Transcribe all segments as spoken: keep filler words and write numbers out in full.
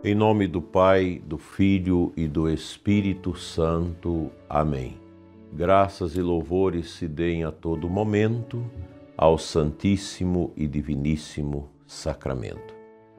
Em nome do Pai, do Filho e do Espírito Santo. Amém. Graças e louvores se deem a todo momento ao Santíssimo e Diviníssimo Sacramento.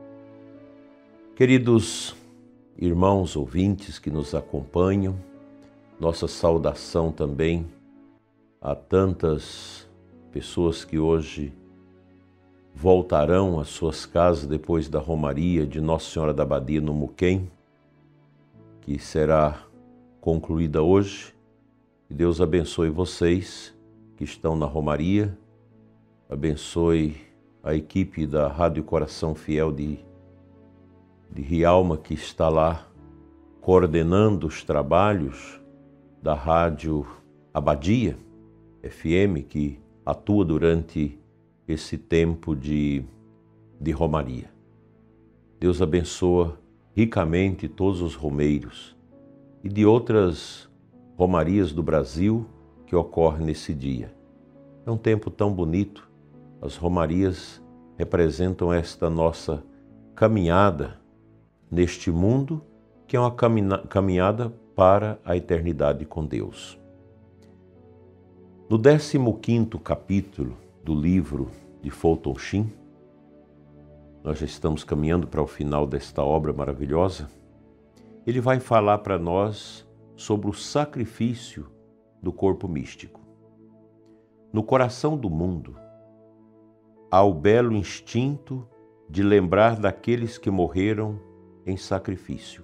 Queridos irmãos ouvintes que nos acompanham, nossa saudação também a tantas pessoas que hoje voltarão às suas casas depois da Romaria de Nossa Senhora da Abadia no Muquem, que será concluída hoje. Que Deus abençoe vocês que estão na Romaria, abençoe a equipe da Rádio Coração Fiel de, de Rialma, que está lá coordenando os trabalhos da Rádio Abadia F M, que atua durante esse tempo de, de Romaria. Deus abençoa ricamente todos os romeiros e de outras romarias do Brasil que ocorrem nesse dia. É um tempo tão bonito. As romarias representam esta nossa caminhada neste mundo, que é uma caminhada para a eternidade com Deus. No décimo quinto capítulo do livro de Fulton Sheen, nós já estamos caminhando para o final desta obra maravilhosa. Ele vai falar para nós sobre o sacrifício do corpo místico. No coração do mundo, há o belo instinto de lembrar daqueles que morreram em sacrifício.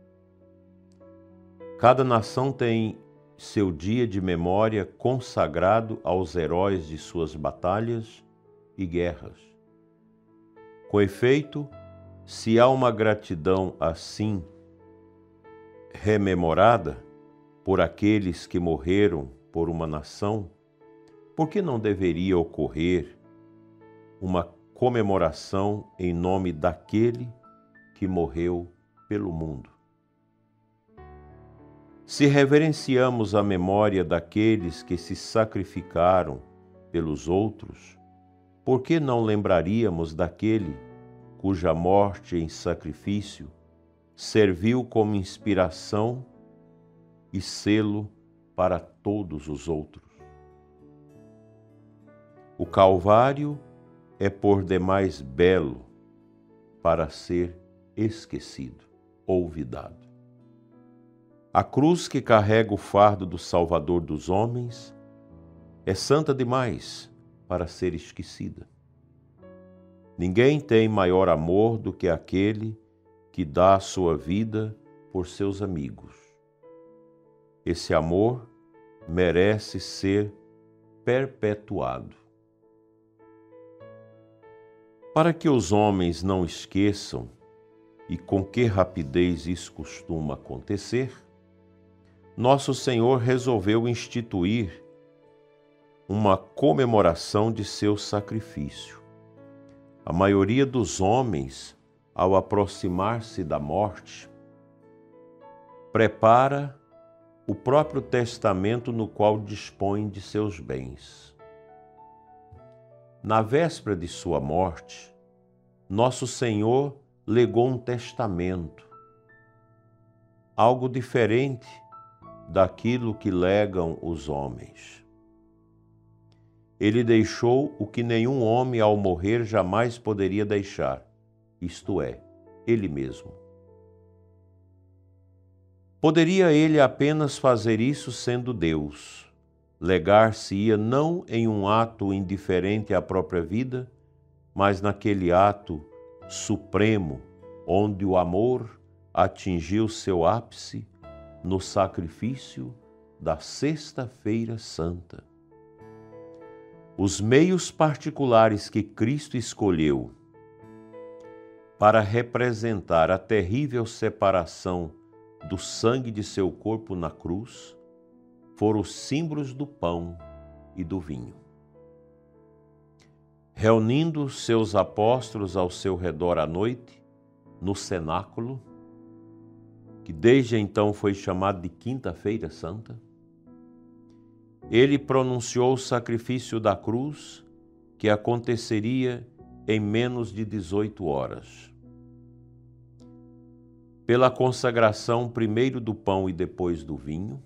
Cada nação tem seu dia de memória consagrado aos heróis de suas batalhas e guerras. Com efeito, se há uma gratidão assim rememorada por aqueles que morreram por uma nação, por que não deveria ocorrer uma comemoração em nome daquele que morreu pelo mundo? Se reverenciamos a memória daqueles que se sacrificaram pelos outros, por que não lembraríamos daquele cuja morte em sacrifício serviu como inspiração e selo para todos os outros? O Calvário é por demais belo para ser esquecido, olvidado. A cruz que carrega o fardo do Salvador dos homens é santa demais para ser esquecida. Ninguém tem maior amor do que aquele que dá a sua vida por seus amigos. Esse amor merece ser perpetuado. Para que os homens não esqueçam, e com que rapidez isso costuma acontecer, Nosso Senhor resolveu instituir uma comemoração de seu sacrifício. A maioria dos homens, ao aproximar-se da morte, prepara o próprio testamento no qual dispõe de seus bens. Na véspera de sua morte, Nosso Senhor legou um testamento, algo diferente daquilo que legam os homens. Ele deixou o que nenhum homem ao morrer jamais poderia deixar, isto é, ele mesmo. Poderia ele apenas fazer isso sendo Deus, legar-se-ia não em um ato indiferente à própria vida, mas naquele ato supremo, onde o amor atingiu seu ápice no sacrifício da Sexta-feira Santa. Os meios particulares que Cristo escolheu para representar a terrível separação do sangue de seu corpo na cruz foram os símbolos do pão e do vinho. Reunindo seus apóstolos ao seu redor à noite, no cenáculo, que desde então foi chamado de Quinta-feira Santa, ele pronunciou o sacrifício da cruz, que aconteceria em menos de dezoito horas. pela consagração primeiro do pão e depois do vinho,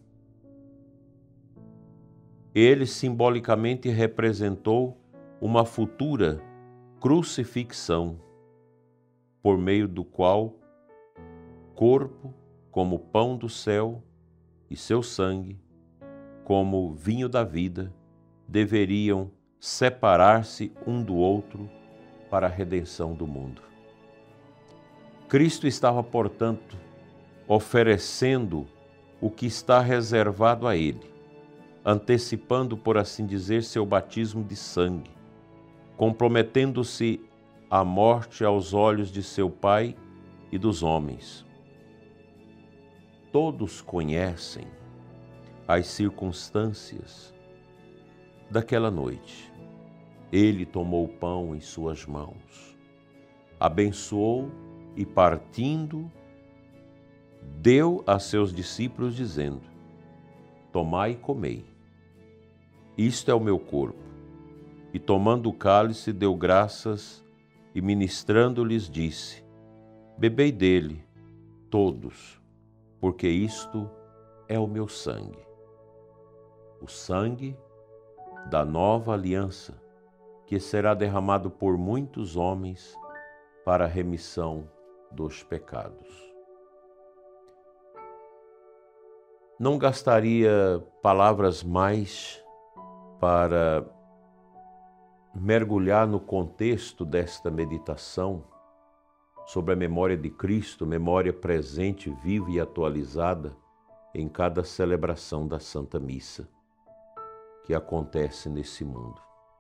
ele simbolicamente representou uma futura crucifixão, por meio do qual corpo, como pão do céu, e seu sangue, como vinho da vida, deveriam separar-se um do outro para a redenção do mundo. Cristo estava, portanto, oferecendo o que está reservado a ele, antecipando, por assim dizer, seu batismo de sangue, comprometendo-se à morte aos olhos de seu Pai e dos homens. Todos conhecem as circunstâncias daquela noite. Ele tomou o pão em suas mãos, abençoou e, partindo, deu a seus discípulos, dizendo: tomai e comei, isto é o meu corpo. E tomando o cálice, deu graças e, ministrando-lhes, disse: bebei dele, todos, porque isto é o meu sangue, o sangue da nova aliança, que será derramado por muitos homens para a remissão dos pecados. Não gastaria palavras mais para mergulhar no contexto desta meditação sobre a memória de Cristo, memória presente, viva e atualizada em cada celebração da Santa Missa que acontece nesse mundo.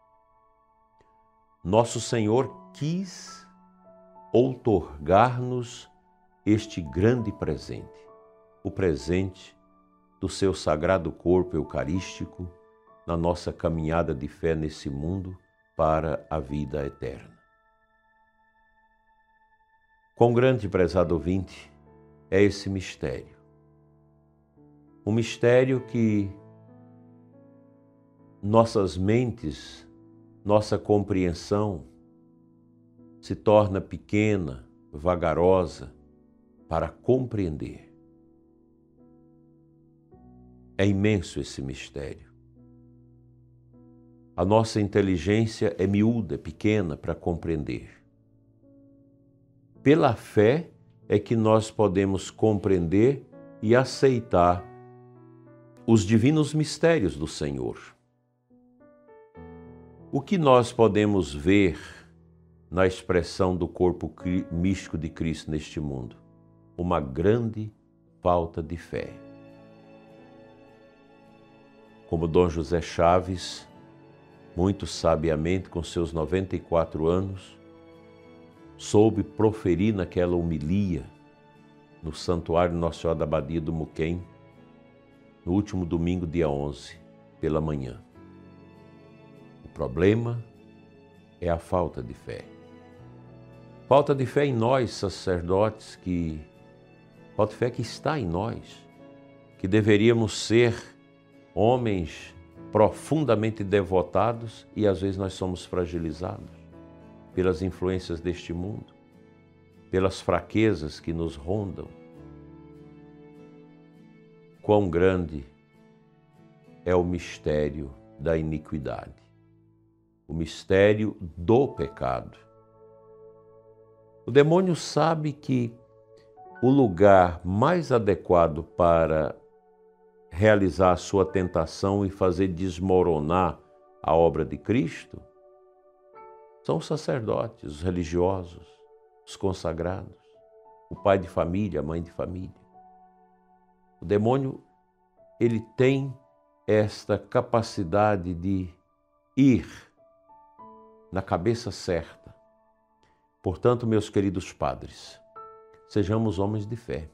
Nosso Senhor quis outorgar-nos este grande presente, o presente do seu sagrado corpo eucarístico na nossa caminhada de fé nesse mundo para a vida eterna. Quão grande, prezado ouvinte, é esse mistério. Um mistério que nossas mentes, nossa compreensão se torna pequena, vagarosa para compreender. É imenso esse mistério. A nossa inteligência é miúda, pequena para compreender. Pela fé é que nós podemos compreender e aceitar os divinos mistérios do Senhor. O que nós podemos ver na expressão do corpo místico de Cristo neste mundo? Uma grande falta de fé. Como Dom José Chaves, muito sabiamente, com seus noventa e quatro anos, soube proferir naquela homilia no Santuário Nossa Senhora da Abadia do Muquem, no último domingo, dia onze, pela manhã. O problema é a falta de fé. Falta de fé em nós, sacerdotes, que falta de fé que está em nós, que deveríamos ser homens profundamente devotados e às vezes nós somos fragilizados pelas influências deste mundo, pelas fraquezas que nos rondam. Quão grande é o mistério da iniquidade, o mistério do pecado. O demônio sabe que o lugar mais adequado para realizar a sua tentação e fazer desmoronar a obra de Cristo são os sacerdotes, os religiosos, os consagrados, o pai de família, a mãe de família. O demônio, ele tem esta capacidade de ir na cabeça certa. Portanto, meus queridos padres, sejamos homens de fé.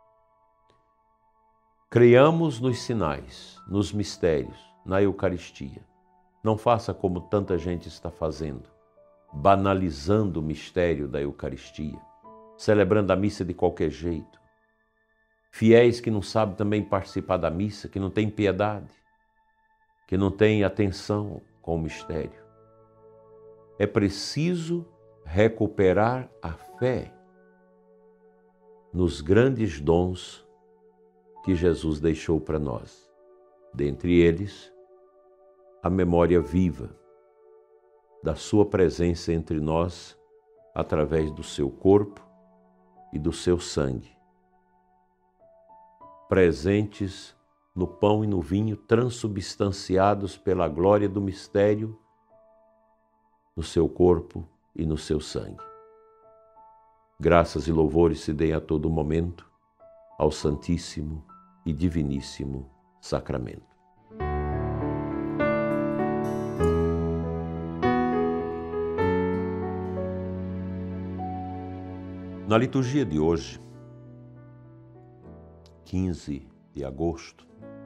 Creiamos nos sinais, nos mistérios, na Eucaristia. Não faça como tanta gente está fazendo, banalizando o mistério da Eucaristia, celebrando a missa de qualquer jeito. Fiéis que não sabem também participar da missa, que não têm piedade, que não têm atenção com o mistério. É preciso recuperar a fé. nos grandes dons que Jesus deixou para nós. Dentre eles, a memória viva da sua presença entre nós através do seu corpo e do seu sangue, presentes no pão e no vinho, transubstanciados pela glória do mistério no seu corpo e no seu sangue. Graças e louvores se deem a todo momento ao Santíssimo e Diviníssimo Sacramento. Na liturgia de hoje, quinze de agosto,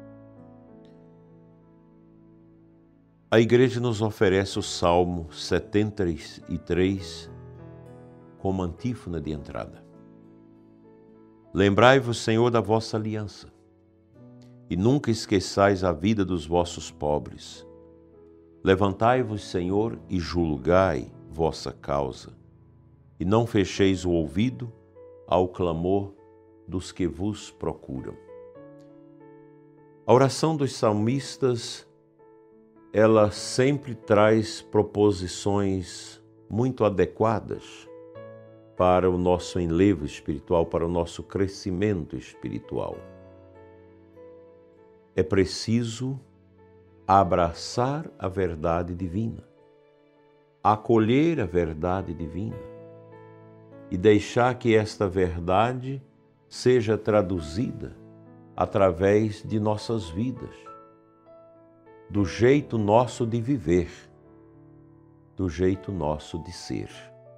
a Igreja nos oferece o Salmo setenta e três como antífona de entrada. Lembrai-vos, Senhor, da vossa aliança, e nunca esqueçais a vida dos vossos pobres. Levantai-vos, Senhor, e julgai vossa causa, e não fecheis o ouvido ao clamor dos que vos procuram. A oração dos salmistas, ela sempre traz proposições muito adequadas para o nosso enlevo espiritual, para o nosso crescimento espiritual. É preciso abraçar a verdade divina, acolher a verdade divina e deixar que esta verdade seja traduzida através de nossas vidas, do jeito nosso de viver, do jeito nosso de ser.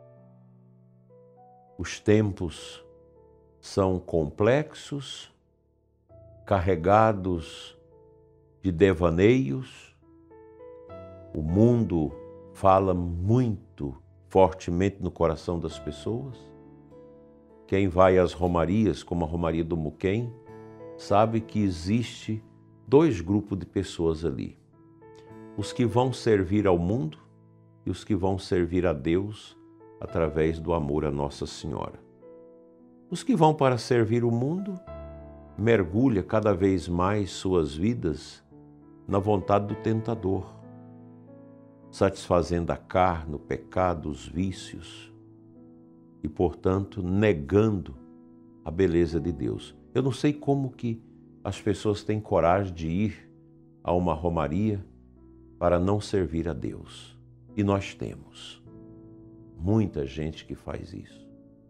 Os tempos são complexos, carregados de devaneios. O mundo fala muito fortemente no coração das pessoas. Quem vai às romarias, como a Romaria do Muquem, sabe que existe dois grupos de pessoas ali. Os que vão servir ao mundo e os que vão servir a Deus através do amor a Nossa Senhora. Os que vão para servir o mundo mergulham cada vez mais suas vidas na vontade do tentador, satisfazendo a carne, o pecado, os vícios e, portanto, negando a beleza de Deus. Eu não sei como que as pessoas têm coragem de ir a uma romaria para não servir a Deus. E nós temos muita gente que faz isso.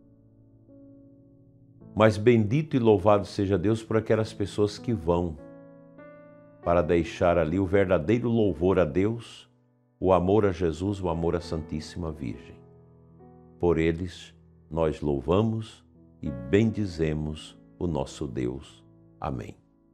Mas bendito e louvado seja Deus por aquelas pessoas que vão para deixar ali o verdadeiro louvor a Deus, o amor a Jesus, o amor à Santíssima Virgem. Por eles nós louvamos e bendizemos o nosso Deus. Amém.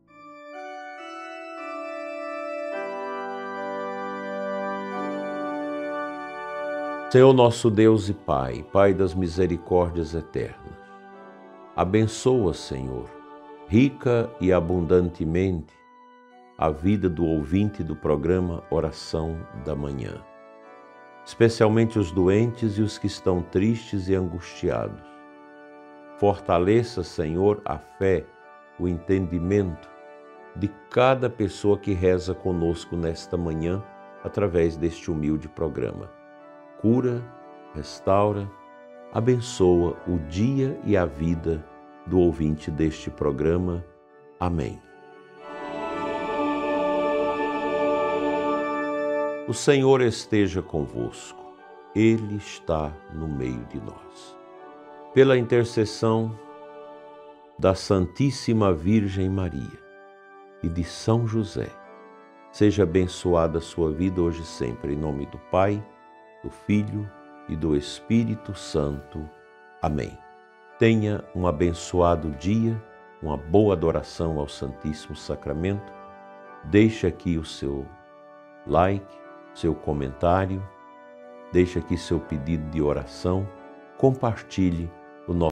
Senhor nosso Deus e Pai, Pai das misericórdias eternas, abençoa, Senhor, rica e abundantemente a vida do ouvinte do programa Oração da Manhã, especialmente os doentes e os que estão tristes e angustiados. Fortaleça, Senhor, a fé, o entendimento de cada pessoa que reza conosco nesta manhã através deste humilde programa. Cura, restaura, abençoa o dia e a vida do ouvinte deste programa. Amém. O Senhor esteja convosco, Ele está no meio de nós. Pela intercessão da Santíssima Virgem Maria e de São José, seja abençoada a sua vida hoje e sempre, em nome do Pai, do Filho e do Espírito Santo. Amém. Tenha um abençoado dia, uma boa adoração ao Santíssimo Sacramento. Deixe aqui o seu like, seu comentário, deixe aqui seu pedido de oração, compartilhe o nosso